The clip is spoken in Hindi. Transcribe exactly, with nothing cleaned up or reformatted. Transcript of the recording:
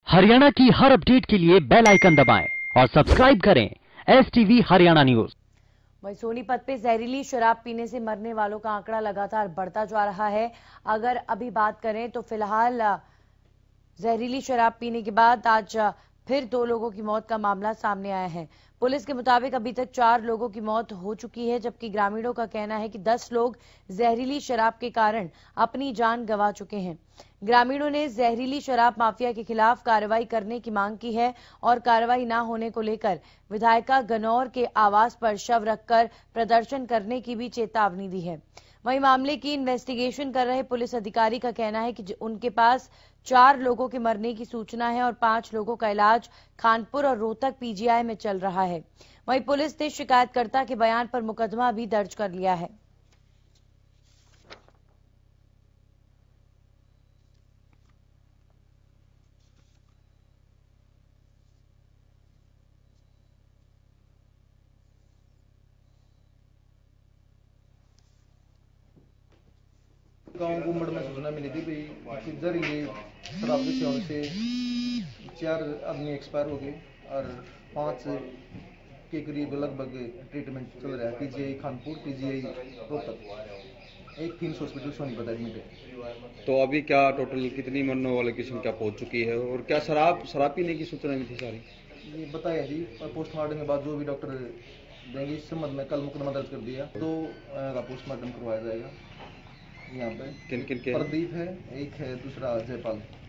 हरियाणा की हर अपडेट के लिए बेल आइकन दबाएं और सब्सक्राइब करें एस टीवी हरियाणा न्यूज। वहीं सोनीपत पे जहरीली शराब पीने से मरने वालों का आंकड़ा लगातार बढ़ता जा रहा है। अगर अभी बात करें तो फिलहाल जहरीली शराब पीने के बाद आज फिर दो लोगों की मौत का मामला सामने आया है। पुलिस के मुताबिक अभी तक चार लोगों की मौत हो चुकी है, जबकि ग्रामीणों का कहना है कि दस लोग जहरीली शराब के कारण अपनी जान गंवा चुके हैं। ग्रामीणों ने जहरीली शराब माफिया के खिलाफ कार्रवाई करने की मांग की है और कार्रवाई न होने को लेकर विधायिका गनौर के आवास पर शव रखकर प्रदर्शन करने की भी चेतावनी दी है। वहीं मामले की इन्वेस्टिगेशन कर रहे पुलिस अधिकारी का कहना है कि उनके पास चार लोगों के मरने की सूचना है और पांच लोगों का इलाज खानपुर और रोहतक पीजीआई में चल रहा है। वहीं पुलिस ने शिकायतकर्ता के बयान पर मुकदमा भी दर्ज कर लिया है। गांव गुम्मड़ में सूचना मिली थी भाई जहरीली शराब के सेवन से चार आदमी एक्सपायर हो गए और पांच के करीब लगभग ट्रीटमेंट चल रहा है। पीजीआई खानपुर, पीजीआई रोहतक, एक किम्स हॉस्पिटल सोनीपत एडमिट है। तो अभी क्या टोटल कितनी मरने वाले की संख्या पहुंच चुकी है और क्या शराब शराब पीने की सूचना भी थी सारी? ये बताया जी, और पोस्टमार्टम के बाद जो भी डॉक्टर देंगे इस संबंध में कल मुकदमा दर्ज कर दिया, तो का पोस्टमार्टम करवाया जाएगा। यहाँ पे किन किन के? प्रदीप है, एक है, दूसरा जयपाल।